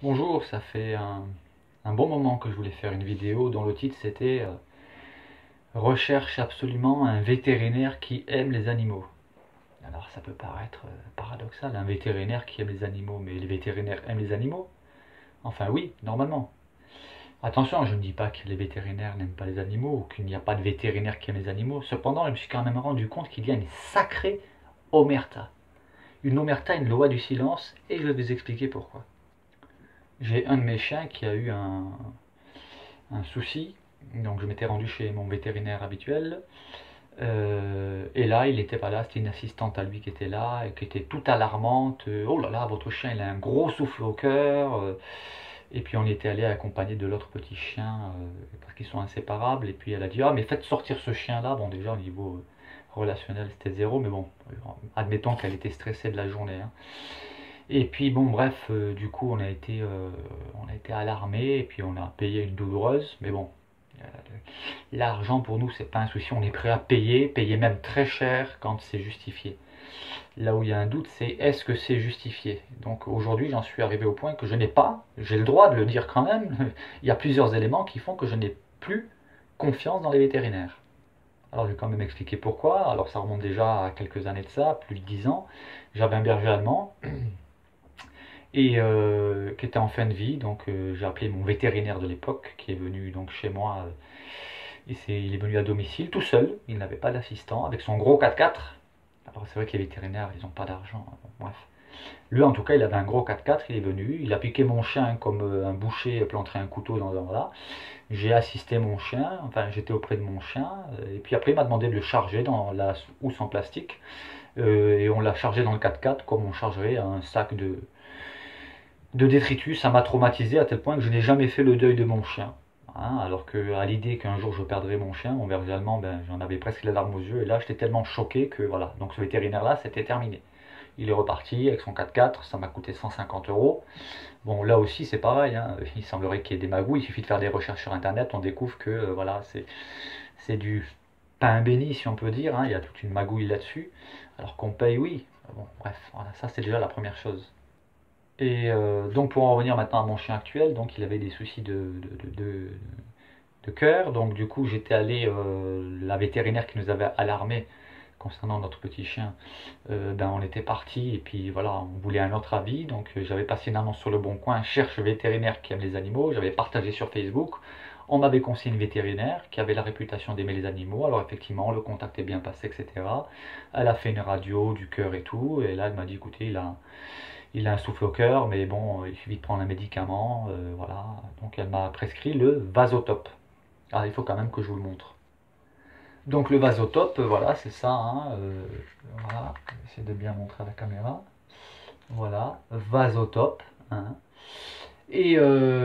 Bonjour, ça fait un bon moment que je voulais faire une vidéo dont le titre c'était Recherche absolument un vétérinaire qui aime les animaux. Alors ça peut paraître paradoxal, un vétérinaire qui aime les animaux, mais les vétérinaires aiment les animaux? Enfin oui, normalement. Attention, je ne dis pas que les vétérinaires n'aiment pas les animaux, ou qu'il n'y a pas de vétérinaire qui aime les animaux. Cependant, je me suis quand même rendu compte qu'il y a une sacrée omerta. Une omerta, une loi du silence, et je vais vous expliquer pourquoi. J'ai un de mes chiens qui a eu un souci. Donc je m'étais rendu chez mon vétérinaire habituel. Et là, il n'était pas là, c'était une assistante à lui qui était là, et qui était toute alarmante. Oh là là, votre chien, il a un gros souffle au cœur. Et puis on y était allé accompagné de l'autre petit chien, parce qu'ils sont inséparables. Et puis elle a dit, ah mais faites sortir ce chien-là. Bon déjà au niveau relationnel c'était zéro, mais bon, admettons qu'elle était stressée de la journée, hein. Et puis bon bref, du coup on a été alarmés, et puis on a payé une douloureuse, mais bon, euh, l'argent pour nous c'est pas un souci, on est prêt à payer même très cher quand c'est justifié. Là où il y a un doute, c'est est-ce que c'est justifié. Donc aujourd'hui j'en suis arrivé au point que je n'ai pas, j'ai le droit de le dire quand même, il y a plusieurs éléments qui font que je n'ai plus confiance dans les vétérinaires. Alors je vais quand même expliquer pourquoi. Alors ça remonte déjà à quelques années de ça, plus de 10 ans. J'avais un berger allemand et qui était en fin de vie. Donc j'ai appelé mon vétérinaire de l'époque qui est venu donc chez moi. Il est venu à domicile tout seul, il n'avait pas d'assistant, avec son gros 4x4. Alors c'est vrai que les vétérinaires, ils n'ont pas d'argent, hein. Bon, bref. Lui en tout cas, il avait un gros 4x4, il est venu, il a piqué mon chien comme un boucher planterait un couteau dans un voilà. J'ai assisté mon chien, enfin j'étais auprès de mon chien, et puis après il m'a demandé de le charger dans la housse en plastique, et on l'a chargé dans le 4x4 comme on chargerait un sac de détritus. Ça m'a traumatisé à tel point que je n'ai jamais fait le deuil de mon chien. Hein, alors que à l'idée qu'un jour je perdrais mon chien, mon berger allemand, ben, j'en avais presque les larmes aux yeux. Et là, j'étais tellement choqué que voilà. Donc ce vétérinaire-là, c'était terminé. Il est reparti avec son 4x4, ça m'a coûté 150 euros. Bon, là aussi, c'est pareil, hein. Il semblerait qu'il y ait des magouilles. Il suffit de faire des recherches sur Internet, on découvre que voilà, c'est du pain béni, si on peut dire, hein. Il y a toute une magouille là-dessus. Alors qu'on paye, oui. Bon, bref, voilà, ça c'est déjà la première chose. Et donc pour en revenir maintenant à mon chien actuel, donc il avait des soucis de cœur. Donc du coup j'étais allé, la vétérinaire qui nous avait alarmé concernant notre petit chien, ben on était parti et puis voilà, on voulait un autre avis. Donc j'avais passé une annonce sur le Bon Coin, cherche vétérinaire qui aime les animaux. J'avais partagé sur Facebook. On m'avait conseillé une vétérinaire qui avait la réputation d'aimer les animaux. Alors effectivement, le contact est bien passé, etc. Elle a fait une radio du cœur et tout. Et là, elle m'a dit, écoutez, il a un souffle au cœur, mais bon, il suffit de prendre un médicament, voilà. Donc elle m'a prescrit le Vasotope. Ah, il faut quand même que je vous le montre. Donc le Vasotope, voilà, c'est ça, hein, voilà, j'essaie de bien montrer à la caméra. Voilà, Vasotope, hein. Et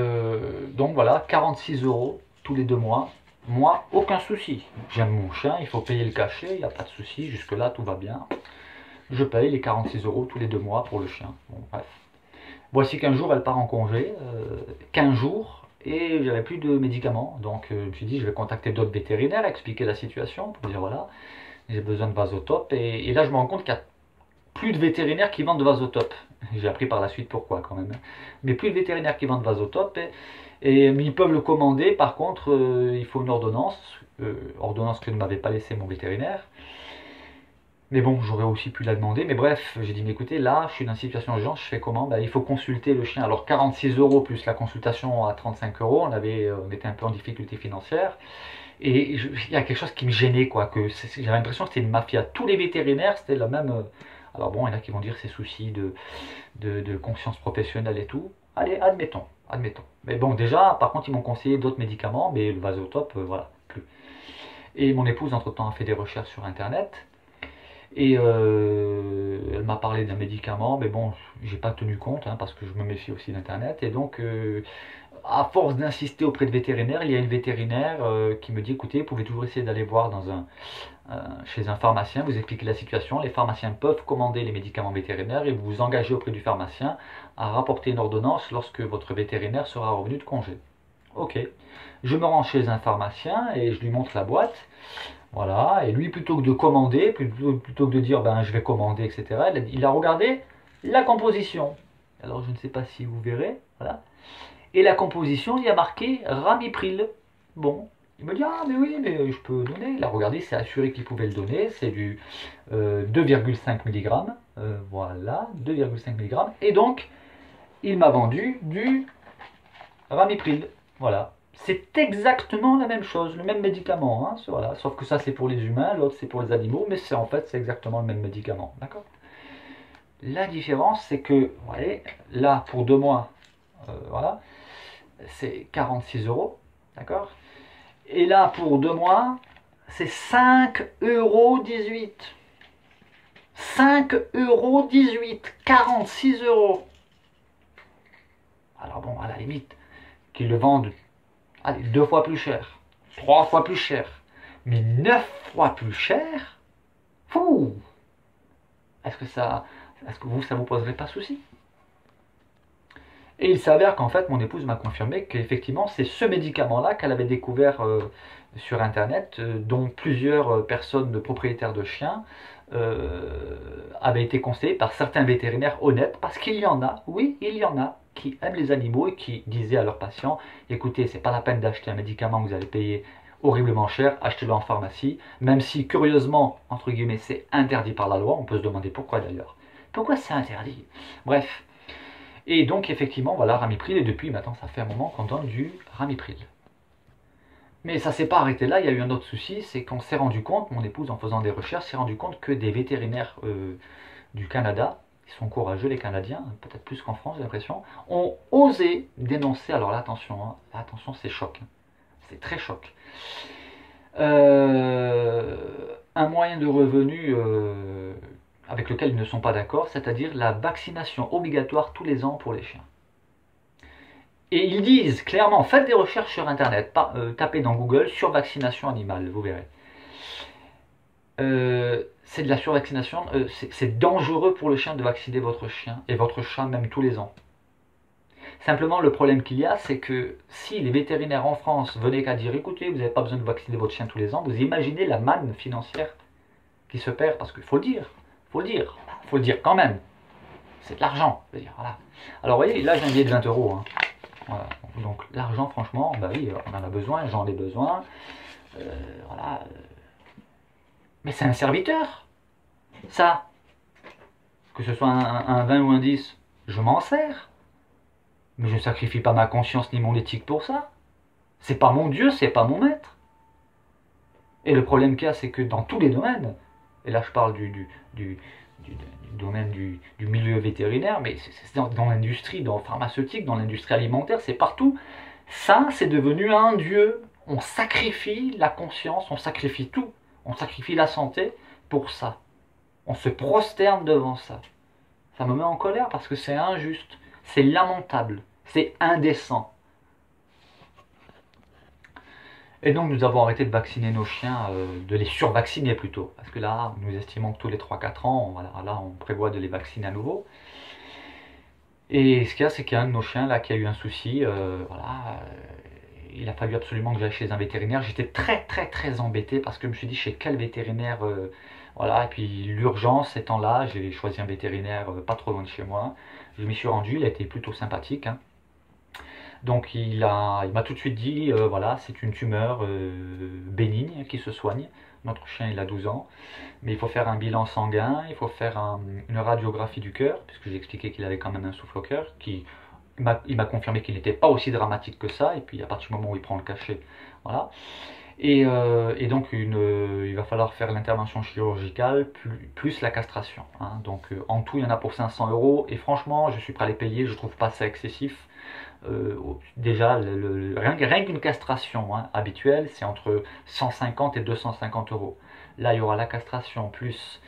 donc voilà, 46 euros tous les 2 mois. Moi, aucun souci. J'aime mon chien, il faut payer le cachet, il n'y a pas de souci, jusque-là tout va bien. Je paye les 46 euros tous les 2 mois pour le chien. Bon, bref. Voici qu'un jour elle part en congé, 15 jours, et j'avais plus de médicaments. Donc je me suis dit, je vais contacter d'autres vétérinaires, expliquer la situation, pour dire voilà, j'ai besoin de Vasotope. Et là, je me rends compte qu'il y a plus de vétérinaires qui vendent de Vasotope. J'ai appris par la suite pourquoi quand même. Mais plus de vétérinaires qui vendent Vasotope, mais ils peuvent le commander. Par contre, il faut une ordonnance, ordonnance que ne m'avait pas laissé mon vétérinaire. Mais bon, j'aurais aussi pu la demander. Mais bref, j'ai dit, mais écoutez, là, je suis dans une situation urgente, je fais comment? Ben, il faut consulter le chien. Alors 46 euros plus la consultation à 35 euros, on était un peu en difficulté financière. Et il y a quelque chose qui me gênait, quoi. J'avais l'impression que c'était une mafia. Tous les vétérinaires, c'était la même. Alors bon, il y en a qui vont dire ces soucis de conscience professionnelle et tout. Allez, admettons, admettons. Mais bon, déjà, par contre, ils m'ont conseillé d'autres médicaments, mais le Vasotope, voilà, plus. Et mon épouse, entre-temps, a fait des recherches sur Internet. Et elle m'a parlé d'un médicament, mais bon, j'ai pas tenu compte, hein, parce que je me méfie aussi d'Internet. Et donc, à force d'insister auprès de vétérinaires, il y a une vétérinaire qui me dit, écoutez, vous pouvez toujours essayer d'aller voir chez un pharmacien, vous expliquez la situation. Les pharmaciens peuvent commander les médicaments vétérinaires et vous vous engagez auprès du pharmacien à rapporter une ordonnance lorsque votre vétérinaire sera revenu de congé. Ok, je me rends chez un pharmacien et je lui montre la boîte. Voilà, et lui, plutôt que de commander, plutôt que de dire ben, je vais commander, etc., il a regardé la composition. Alors je ne sais pas si vous verrez, voilà. Et la composition, il y a marqué Ramipril. Bon, il me dit, ah mais oui, mais je peux donner. Là, regardez, c'est assuré qu'il pouvait le donner. C'est du 2,5 mg. Voilà, 2,5 mg. Et donc, il m'a vendu du Ramipril. Voilà. C'est exactement la même chose, le même médicament. Hein, voilà. Sauf que ça, c'est pour les humains, l'autre, c'est pour les animaux. Mais c'est en fait, c'est exactement le même médicament. D'accord. La différence, c'est que, vous voyez, là, pour 2 mois, voilà, c'est 46 euros. D'accord. Et là, pour 2 mois, c'est 5,18 €. 5,18 €. 46 euros. Alors bon, à la limite, qu'ils le vendent, allez, 2 fois plus cher, 3 fois plus cher, mais 9 fois plus cher. Fou. Est-ce que ça vous poserait pas souci? Et il s'avère qu'en fait, mon épouse m'a confirmé qu'effectivement, c'est ce médicament-là qu'elle avait découvert sur Internet, dont plusieurs personnes propriétaires de chiens avaient été conseillées par certains vétérinaires honnêtes, parce qu'il y en a, oui, il y en a, qui aiment les animaux et qui disaient à leurs patients, écoutez, c'est pas la peine d'acheter un médicament que vous allez payer horriblement cher, achetez-le en pharmacie, même si curieusement, entre guillemets, c'est interdit par la loi, on peut se demander pourquoi d'ailleurs. Pourquoi c'est interdit? Bref. Et donc effectivement, voilà, Ramipril, et depuis maintenant ça fait un moment qu'on donne du Ramipril. Mais ça s'est pas arrêté là, il y a eu un autre souci, c'est qu'on s'est rendu compte, mon épouse en faisant des recherches, s'est rendu compte que des vétérinaires du Canada, ils sont courageux les Canadiens, peut-être plus qu'en France j'ai l'impression, ont osé dénoncer, alors là attention, hein, attention c'est choc, hein, c'est très choc, un moyen de revenu avec lequel ils ne sont pas d'accord, c'est-à-dire la vaccination obligatoire tous les ans pour les chiens. Et ils disent clairement, faites des recherches sur Internet, tapez dans Google survaccination animale, vous verrez. C'est de la survaccination, c'est dangereux pour le chien de vacciner votre chien, et votre chat même tous les ans. Simplement, le problème qu'il y a, c'est que si les vétérinaires en France venaient qu'à dire, écoutez, vous n'avez pas besoin de vacciner votre chien tous les ans, vous imaginez la manne financière qui se perd, parce qu'il faut le dire, faut le dire quand même. C'est de l'argent, je veux dire, voilà. Alors vous voyez, là j'ai un billet de 20 €. Hein. Voilà. Donc l'argent, franchement, bah oui, on en a besoin, j'en ai besoin. Voilà. Mais c'est un serviteur, ça. Que ce soit un 20 ou un 10, je m'en sers. Mais je ne sacrifie pas ma conscience ni mon éthique pour ça. C'est pas mon Dieu, c'est pas mon maître. Et le problème qu'il y a, c'est que dans tous les domaines, et là je parle du domaine du milieu vétérinaire, mais c'est dans l'industrie, dans la pharmaceutique, dans l'industrie alimentaire, c'est partout. Ça, c'est devenu un dieu. On sacrifie la conscience, on sacrifie tout. On sacrifie la santé pour ça. On se prosterne devant ça. Ça me met en colère parce que c'est injuste, c'est lamentable, c'est indécent. Et donc nous avons arrêté de vacciner nos chiens, de les survacciner plutôt, parce que là nous estimons que tous les 3-4 ans, voilà, là on prévoit de les vacciner à nouveau. Et ce qu'il y a, c'est qu'il y a un de nos chiens là qui a eu un souci, voilà, il a fallu absolument que j'aille chez un vétérinaire. J'étais très embêté parce que je me suis dit chez quel vétérinaire, voilà, et puis l'urgence étant là, j'ai choisi un vétérinaire pas trop loin de chez moi. Je m'y suis rendu, il a été plutôt sympathique, hein. Donc il m'a tout de suite dit, voilà, c'est une tumeur bénigne qui se soigne. Notre chien il a 12 ans, mais il faut faire un bilan sanguin, il faut faire une radiographie du cœur, puisque j'ai expliqué qu'il avait quand même un souffle au cœur, il m'a confirmé qu'il n'était pas aussi dramatique que ça, et puis à partir du moment où il prend le cachet, voilà. Et donc il va falloir faire l'intervention chirurgicale plus la castration, hein. Donc en tout il y en a pour 500 €, et franchement je suis prêt à les payer, je trouve pas ça excessif. Déjà rien qu'une castration, hein, habituelle, c'est entre 150 et 250 €. Là il y aura la castration plus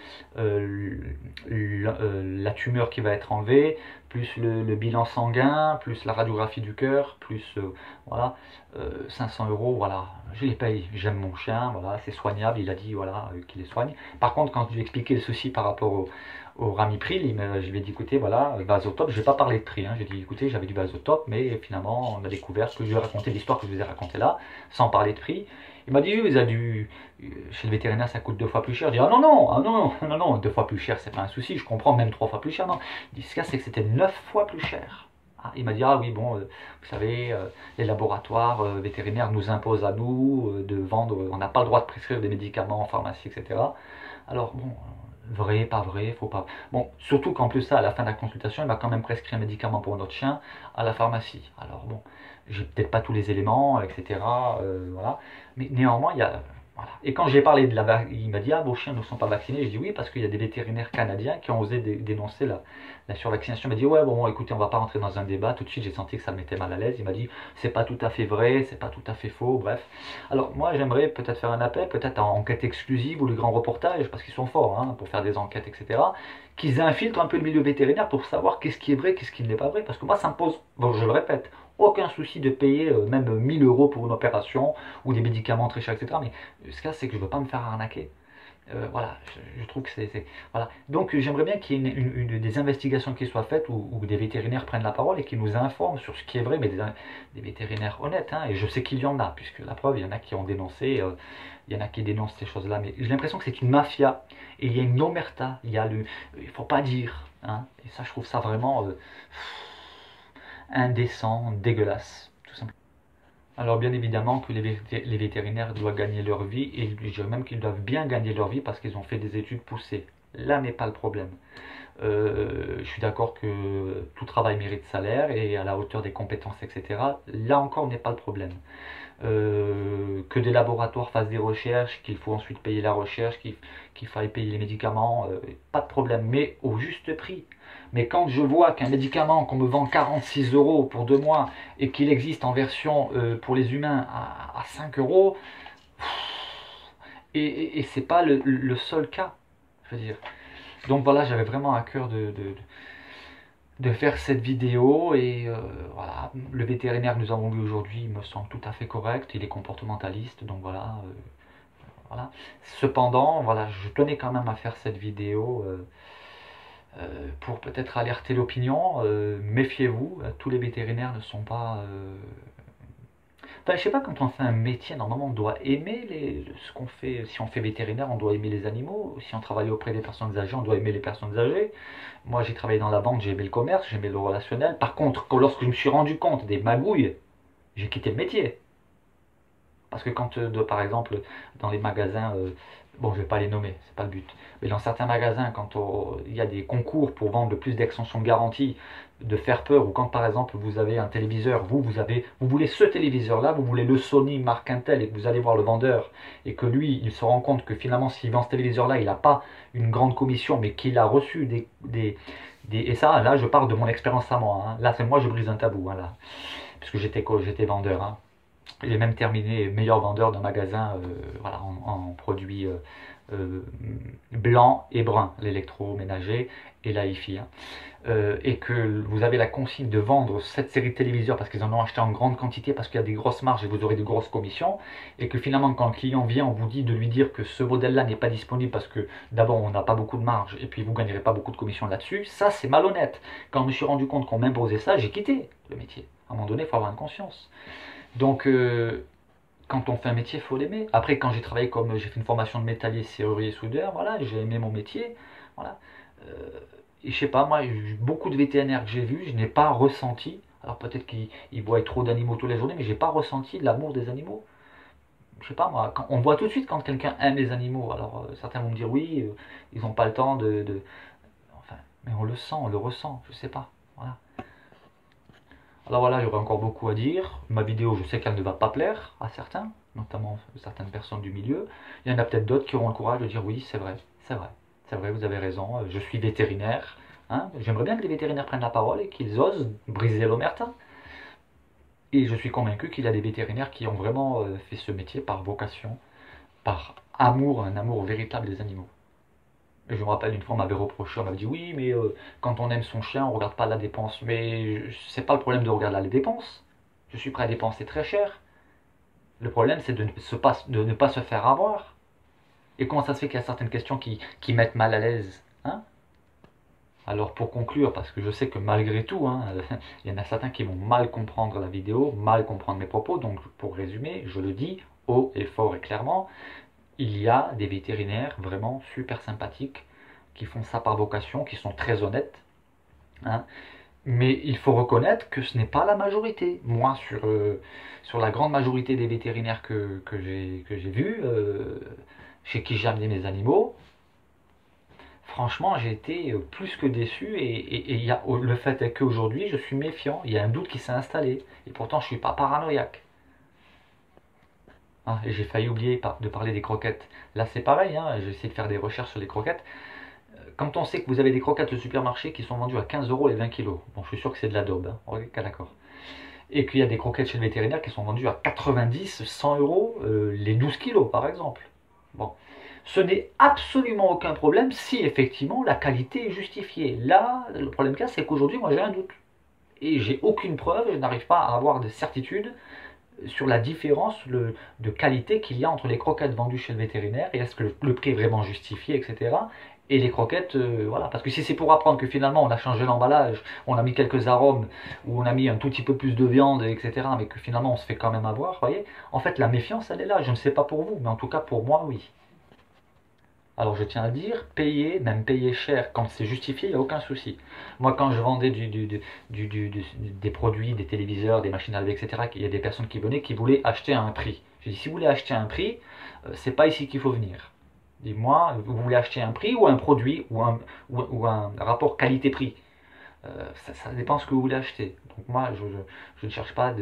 la tumeur qui va être enlevée, plus le bilan sanguin, plus la radiographie du cœur, plus voilà, 500 €, voilà, je les paye, j'aime mon chien, voilà, c'est soignable, il a dit voilà, qu'il les soigne. Par contre, quand je lui ai expliqué le souci par rapport au Ramipril, je lui ai dit écoutez, voilà, Vasotope, je n'ai pas parlé de prix, hein, j'ai dit écoutez, j'avais du Vasotope, mais finalement on a découvert que je lui ai raconté l'histoire que je vous ai racontée là, sans parler de prix. Il m'a dit oui, chez le vétérinaire ça coûte 2 fois plus cher. Je dis ah non, 2 fois plus cher c'est pas un souci, je comprends, même 3 fois plus cher, non. Il dit ce cas c'est que c'était 9 9 fois plus cher. Ah, il m'a dit, ah oui, bon, vous savez, les laboratoires vétérinaires nous imposent à nous de vendre, on n'a pas le droit de prescrire des médicaments en pharmacie, etc. Alors, bon, vrai, pas vrai, faut pas. Bon, surtout qu'en plus, ça, à la fin de la consultation, il m'a quand même prescrit un médicament pour notre chien à la pharmacie. Alors, bon, j'ai peut-être pas tous les éléments, etc. Voilà. Mais néanmoins, il y a. Voilà. Et quand j'ai parlé de la vaccine, il m'a dit, ah, vos chiens ne sont pas vaccinés. Je dis oui, parce qu'il y a des vétérinaires canadiens qui ont osé dénoncer la survaccination. Il m'a dit, ouais, bon, écoutez, on va pas rentrer dans un débat. Tout de suite, j'ai senti que ça me mettait mal à l'aise. Il m'a dit, c'est pas tout à fait vrai, c'est pas tout à fait faux, bref. Alors, moi, j'aimerais peut-être faire un appel, peut-être en enquête exclusive ou le grand reportage, parce qu'ils sont forts hein, pour faire des enquêtes, etc. Qu'ils infiltrent un peu le milieu vétérinaire pour savoir qu'est-ce qui est vrai, qu'est-ce qui n'est pas vrai. Parce que moi, ça me pose, bon, je le répète, aucun souci de payer même 1000 euros pour une opération ou des médicaments très chers, etc. Mais ce cas, c'est que je ne veux pas me faire arnaquer. Voilà, je trouve que c'est. Voilà. Donc j'aimerais bien qu'il y ait des investigations qui soient faites où des vétérinaires prennent la parole et qui nous informent sur ce qui est vrai, mais des vétérinaires honnêtes. Hein, et je sais qu'il y en a, puisque la preuve, il y en a qui ont dénoncé, il y en a qui dénoncent ces choses-là. Mais j'ai l'impression que c'est une mafia et il y a une omerta. Il ne faut pas dire. Hein, et ça, je trouve ça vraiment indécent, dégueulasse, tout simplement. Alors bien évidemment que les vétérinaires doivent gagner leur vie, et je dirais même qu'ils doivent bien gagner leur vie parce qu'ils ont fait des études poussées. Là n'est pas le problème. Je suis d'accord que tout travail mérite salaire et à la hauteur des compétences, etc. Là encore n'est pas le problème. Que des laboratoires fassent des recherches, qu'il faut ensuite payer la recherche, qu'il faille payer les médicaments, pas de problème, mais au juste prix. Mais quand je vois qu'un médicament qu'on me vend 46 euros pour 2 mois et qu'il existe en version pour les humains à 5 euros, et c'est pas le seul cas, je veux dire. Donc voilà, j'avais vraiment à cœur de faire cette vidéo et voilà, le vétérinaire que nous avons vu aujourd'hui me semble tout à fait correct, il est comportementaliste, donc voilà. Voilà. Cependant, voilà, je tenais quand même à faire cette vidéo pour peut-être alerter l'opinion. Méfiez-vous, tous les vétérinaires ne sont pas. Enfin, je sais pas, quand on fait un métier, normalement on doit aimer ce qu'on fait. Si on fait vétérinaire, on doit aimer les animaux. Si on travaille auprès des personnes âgées, on doit aimer les personnes âgées. Moi, j'ai travaillé dans la banque, j'ai aimé le commerce, j'ai aimé le relationnel. Par contre, lorsque je me suis rendu compte des magouilles, j'ai quitté le métier. Parce que quand, par exemple, dans les magasins, bon, je ne vais pas les nommer, c'est pas le but, mais dans certains magasins, quand il y a des concours pour vendre le plus d'extensions de garantie, de faire peur, ou quand par exemple vous avez un téléviseur, vous voulez ce téléviseur-là, vous voulez le Sony marque Intel, et que vous allez voir le vendeur, et que lui, il se rend compte que finalement, s'il vend ce téléviseur-là, il n'a pas une grande commission, mais qu'il a reçu et ça, là, je parle de mon expérience à moi. Hein. Là, c'est moi, je brise un tabou, hein, là, puisque j'étais vendeur. Hein. J'ai même terminé meilleur vendeur d'un magasin voilà, en produits blancs et bruns, l'électroménager et la hi-fi. Hein. Et que vous avez la consigne de vendre cette série de téléviseurs parce qu'ils en ont acheté en grande quantité, parce qu'il y a des grosses marges et vous aurez de grosses commissions, et que finalement quand le client vient, on vous dit de lui dire que ce modèle-là n'est pas disponible parce que d'abord on n'a pas beaucoup de marge et puis vous ne gagnerez pas beaucoup de commissions là-dessus, ça c'est malhonnête. Quand je me suis rendu compte qu'on m'imposait ça, j'ai quitté le métier. À un moment donné, il faut avoir une conscience. Donc, quand on fait un métier, il faut l'aimer. Après, quand j'ai travaillé j'ai fait une formation de métallier, serrurier, soudeur, voilà, j'ai aimé mon métier. Voilà. Et je sais pas, moi, beaucoup de vétérinaires que j'ai vus, je n'ai pas ressenti. Alors peut-être qu'ils voient trop d'animaux tous les journées, mais j'ai pas ressenti l'amour des animaux. Je sais pas, moi, on voit tout de suite quand quelqu'un aime les animaux. Alors certains vont me dire oui, ils n'ont pas le temps enfin, mais on le sent, on le ressent, je sais pas. Voilà. Alors voilà, il y aurait encore beaucoup à dire. Ma vidéo, je sais qu'elle ne va pas plaire à certains, notamment certaines personnes du milieu. Il y en a peut-être d'autres qui auront le courage de dire oui, c'est vrai, c'est vrai, c'est vrai, vous avez raison, je suis vétérinaire. Hein. J'aimerais bien que les vétérinaires prennent la parole et qu'ils osent briser l'omerta. Et je suis convaincu qu'il y a des vétérinaires qui ont vraiment fait ce métier par vocation, par amour, un amour véritable des animaux. Et je me rappelle une fois, on m'avait reproché, on m'avait dit oui, mais quand on aime son chien, on ne regarde pas la dépense. Mais c'est pas le problème de regarder la dépense. Je suis prêt à dépenser très cher. Le problème, c'est de ne pas se faire avoir. Et comment ça se fait qu'il y a certaines questions qui mettent mal à l'aise, hein? Alors pour conclure, parce que je sais que malgré tout, hein, il y en a certains qui vont mal comprendre la vidéo, mal comprendre mes propos, donc pour résumer, je le dis haut et fort et clairement, il y a des vétérinaires vraiment super sympathiques qui font ça par vocation, qui sont très honnêtes, hein, Mais il faut reconnaître que ce n'est pas la majorité. Moi, sur la grande majorité des vétérinaires que j'ai vus, chez qui j'ai amené mes animaux, franchement, j'ai été plus que déçu. Et le fait est qu'aujourd'hui, je suis méfiant. Il y a un doute qui s'est installé. Et pourtant, je ne suis pas paranoïaque. Ah, et j'ai failli oublier de parler des croquettes. Là, c'est pareil, hein, j'ai essayé de faire des recherches sur les croquettes. Quand on sait que vous avez des croquettes au supermarché qui sont vendues à 15 euros les 20 kilos, bon, je suis sûr que c'est de la daube, hein, ok, d'accord. Et qu'il y a des croquettes chez le vétérinaire qui sont vendues à 90, 100 euros les 12 kilos, par exemple. Bon, ce n'est absolument aucun problème si effectivement la qualité est justifiée. Là, le problème cas, c'est qu'aujourd'hui, moi j'ai un doute. Et j'ai aucune preuve, je n'arrive pas à avoir de certitude sur la différence de qualité qu'il y a entre les croquettes vendues chez le vétérinaire et est-ce que le prix est vraiment justifié, etc. Et les croquettes, voilà. Parce que si c'est pour apprendre que finalement on a changé l'emballage, on a mis quelques arômes, ou on a mis un tout petit peu plus de viande, etc., mais que finalement on se fait quand même avoir, vous voyez, en fait la méfiance elle est là. Je ne sais pas pour vous, mais en tout cas pour moi, oui. Alors je tiens à dire, payer, même payer cher, quand c'est justifié, il n'y a aucun souci. Moi quand je vendais des produits, des téléviseurs, des machines à laver, etc., il y a des personnes qui venaient qui voulaient acheter à un prix. J'ai dit, si vous voulez acheter à un prix, c'est pas ici qu'il faut venir. Dis-moi, vous voulez acheter un prix ou un produit ou un rapport qualité-prix. Ça dépend ce que vous voulez acheter. Donc moi, je ne cherche pas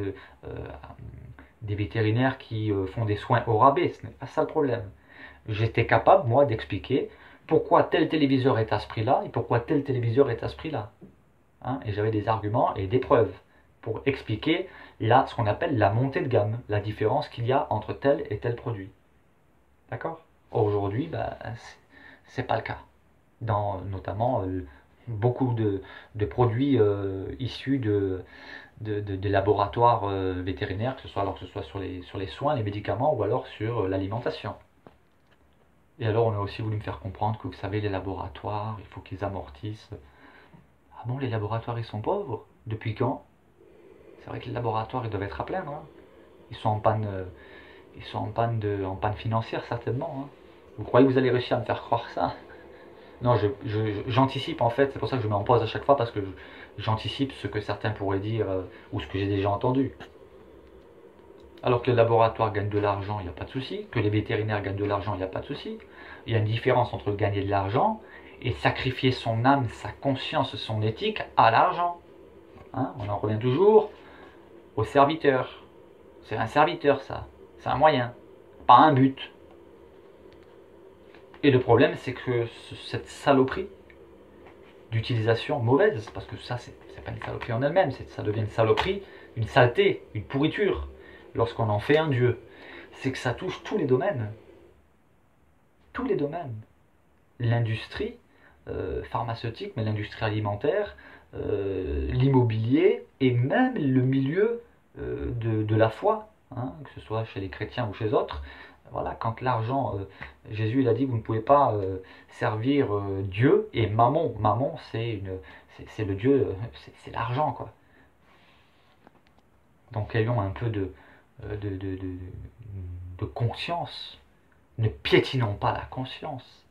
des vétérinaires qui font des soins au rabais, ce n'est pas ça le problème. J'étais capable, moi, d'expliquer pourquoi tel téléviseur est à ce prix-là et pourquoi tel téléviseur est à ce prix-là. Hein, et j'avais des arguments et des preuves pour expliquer là ce qu'on appelle la montée de gamme, la différence qu'il y a entre tel et tel produit. D'accord? Aujourd'hui, bah, c'est pas le cas. Dans notamment beaucoup de produits issus de laboratoires vétérinaires, que ce soit sur les soins, les médicaments ou alors sur l'alimentation. Et alors on a aussi voulu me faire comprendre que vous savez, les laboratoires, il faut qu'ils amortissent. Ah bon, les laboratoires ils sont pauvres? Depuis quand? C'est vrai que les laboratoires ils doivent être à plaindre, hein. Ils sont en panne, en panne financière certainement, hein. Vous croyez que vous allez réussir à me faire croire ça? Non, j'anticipe en fait, c'est pour ça que je mets en pause à chaque fois parce que j'anticipe ce que certains pourraient dire ou ce que j'ai déjà entendu. Alors que les laboratoires gagnent de l'argent, il n'y a pas de souci. Que les vétérinaires gagnent de l'argent, il n'y a pas de souci. Il y a une différence entre gagner de l'argent et sacrifier son âme, sa conscience, son éthique à l'argent. Hein, on en revient toujours au serviteur. C'est un serviteur ça. C'est un moyen, pas un but. Et le problème, c'est que cette saloperie d'utilisation mauvaise, parce que ça, c'est pas une saloperie en elle-même, ça devient une saloperie, une saleté, une pourriture, lorsqu'on en fait un dieu. C'est que ça touche tous les domaines. Tous les domaines. L'industrie pharmaceutique, mais l'industrie alimentaire, l'immobilier et même le milieu de la foi, hein, que ce soit chez les chrétiens ou chez autres. Voilà, quand l'argent, Jésus il a dit, vous ne pouvez pas servir Dieu et Mammon. Mammon, c'est le Dieu, c'est l'argent, quoi. Donc ayons un peu de conscience. Ne piétinons pas la conscience.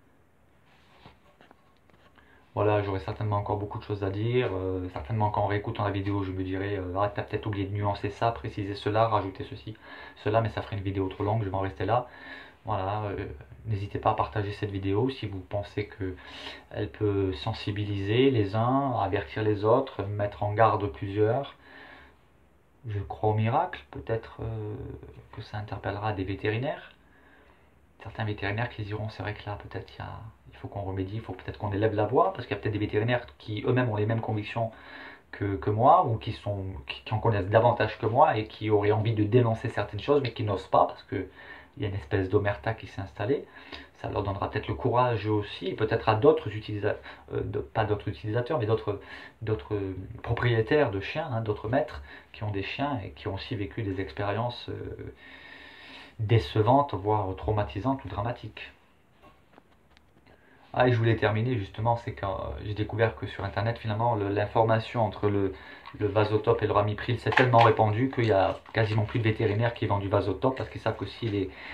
Voilà, j'aurai certainement encore beaucoup de choses à dire. Certainement qu'en réécoutant la vidéo, je me dirai, ah, t'as peut-être oublié de nuancer ça, préciser cela, rajouter ceci, cela, mais ça ferait une vidéo trop longue, je vais en rester là. Voilà, n'hésitez pas à partager cette vidéo si vous pensez qu'elle peut sensibiliser les uns, avertir les autres, mettre en garde plusieurs. Je crois au miracle, peut-être que ça interpellera des vétérinaires. Certains vétérinaires qui diront, c'est vrai que là, peut-être il faut qu'on remédie, il faut peut-être qu'on élève la voix, parce qu'il y a peut-être des vétérinaires qui eux-mêmes ont les mêmes convictions que moi, ou qui en connaissent davantage que moi, et qui auraient envie de dénoncer certaines choses, mais qui n'osent pas, parce qu'il y a une espèce d'omerta qui s'est installée. Ça leur donnera peut-être le courage aussi, peut-être à d'autres utilisateurs, pas d'autres utilisateurs, mais d'autres propriétaires de chiens, hein, d'autres maîtres qui ont des chiens et qui ont aussi vécu des expériences décevantes, voire traumatisantes ou dramatiques. Ah, et je voulais terminer justement, c'est quand j'ai découvert que sur internet finalement l'information entre le Vasotope et le Ramipril s'est tellement répandue qu'il y a quasiment plus de vétérinaires qui vendent du Vasotope parce qu'ils savent qu'aussi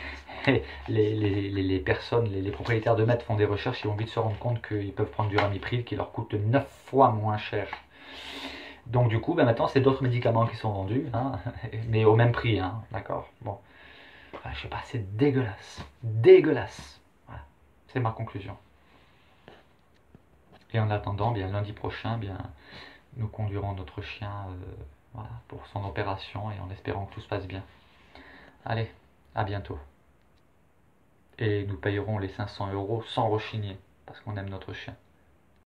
les personnes, les propriétaires de maîtres font des recherches et vont vite se rendre compte qu'ils peuvent prendre du Ramipril qui leur coûte 9 fois moins cher. Donc du coup, ben, maintenant, c'est d'autres médicaments qui sont vendus, hein, mais au même prix, hein, d'accord. Bon, enfin, je sais pas, c'est dégueulasse. Dégueulasse. Voilà, c'est ma conclusion. Et en attendant, bien lundi prochain, bien nous conduirons notre chien voilà, pour son opération et en espérant que tout se passe bien. Allez, à bientôt. Et nous payerons les 500 € sans rechigner, parce qu'on aime notre chien.